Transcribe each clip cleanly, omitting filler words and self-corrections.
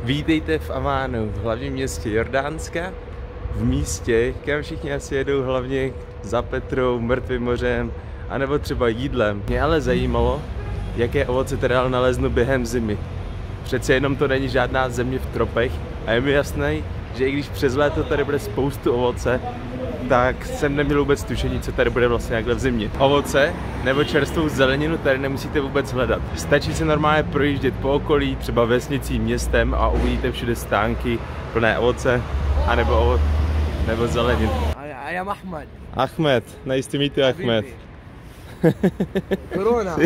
Vítejte v Amánu, v hlavním městě Jordánska, v místě, kam všichni asi jedou hlavně za Petrou, Mrtvým mořem, anebo třeba jídlem. Mě ale zajímalo, jaké ovoce teda naleznu během zimy. Přece jenom to není žádná země v tropech a je mi jasné, že i když přes léto tady bude spoustu ovoce, tak jsem neměl vůbec tušení, co tady bude vlastně takhle v zimě. Ovoce nebo čerstvou zeleninu tady nemusíte vůbec hledat. Stačí se normálně projíždět po okolí, třeba vesnicí, městem a uvidíte všude stánky plné ovoce nebo zeleninu. I am Ahmed. Ahmed, nice to meet you, Ahmed. Corona.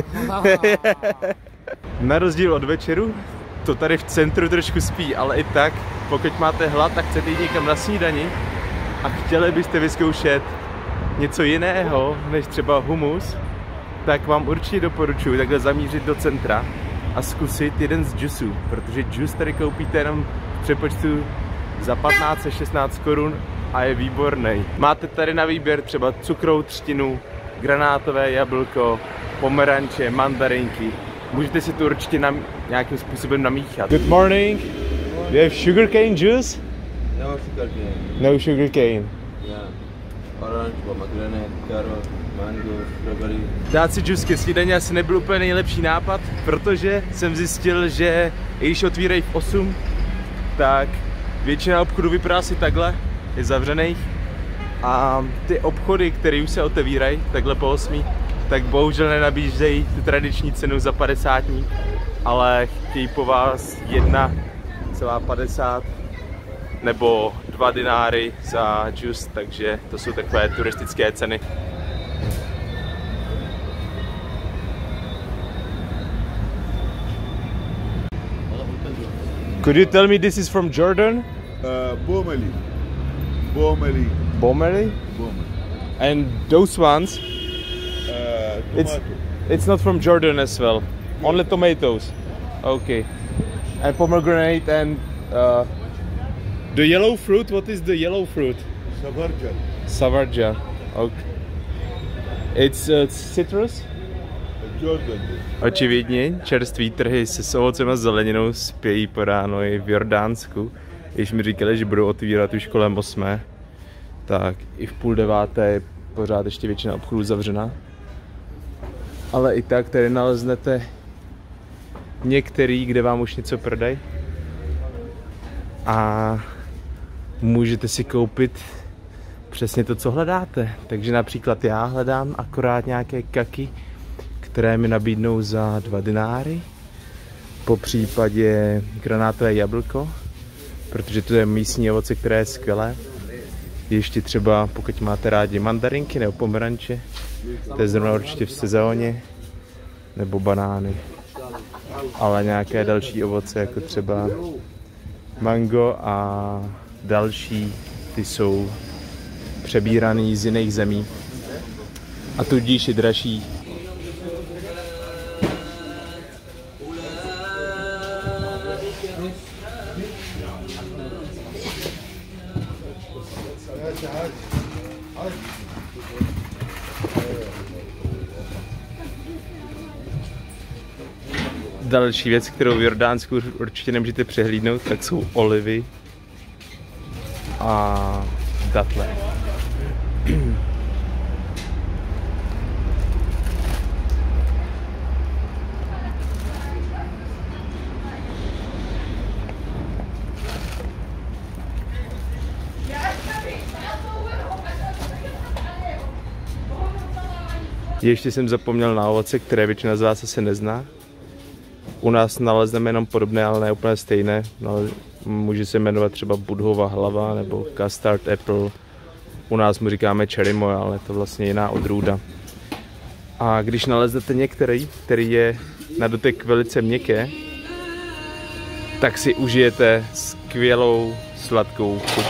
Na rozdíl od večeru, to tady v centru trošku spí, ale i tak, pokud máte hlad a chcete jít někam na snídani a chtěli byste vyzkoušet něco jiného, než třeba humus, tak vám určitě doporučuji takhle zamířit do centra a zkusit jeden z džusů, protože džus tady koupíte jenom v přepočtu za 15-16 korun a je výborný. Máte tady na výběr třeba cukrou třtinu, granátové jablko, pomeranče, mandarinky. Můžete si to určitě nějakým způsobem namíchat. Good morning. Do you have sugarcane juice? No sugarcane. No sugarcane. Yeah. Orange, pomegranate, carrot, mango, strawberry. Dát si džus ke snídani asi nebyl úplně nejlepší nápad, protože jsem zjistil, že i když otvírají v 8, tak většina obchodů vypadá asi takhle, je zavřených. A ty obchody, které už se otevírají takhle po 8, tak bohužel nenabízejí tu tradiční cenu za 50, ale chtějí po vás 1,50 nebo 2 dináry za džus, takže to jsou takové turistické ceny. Could you tell me this is from Jordan? Bomeli. Bomeli. Bomeli? Bomeli. And those ones? Tomato. It's not from Jordan as well. Only tomatoes. Okay. And pomegranate and the yellow fruit. What is the yellow fruit? Savarjan. Savarja. Okay. It's citrus. Jordan. Očividně čerství trhy se ovocem a zeleninou spějí po ráno i v Jordánsku. Když mi říkali, že budou otvírat už kolem 8, tak i v 8:30 je pořád ještě většina obchodů zavřena. Ale i tak tady naleznete některý, kde vám už něco prodají. A můžete si koupit přesně to, co hledáte. Takže například já hledám akorát nějaké kaky, které mi nabídnou za 2 dináry. Po případě granátové jablko, protože to je místní ovoce, které je skvělé. Ještě třeba, pokud máte rádi mandarinky nebo pomeranče, to je zrovna určitě v sezóně, nebo banány. Ale nějaké další ovoce, jako třeba mango a další, ty jsou přebíraný z jiných zemí a tudíž je dražší. Další věc, kterou v Jordánsku určitě nemůžete přehlídnout, tak jsou olivy a datle. Ještě jsem zapomněl na ovoce, které většina z vás asi nezná. U nás nalezneme jenom podobné, ale ne úplně stejné. Může se jmenovat třeba budhova hlava nebo custard apple. U nás mu říkáme cherry moja, ale to vlastně jiná odrůda. A když naleznete některý, který je na dotek velice měkké, tak si užijete skvělou sladkou chuť.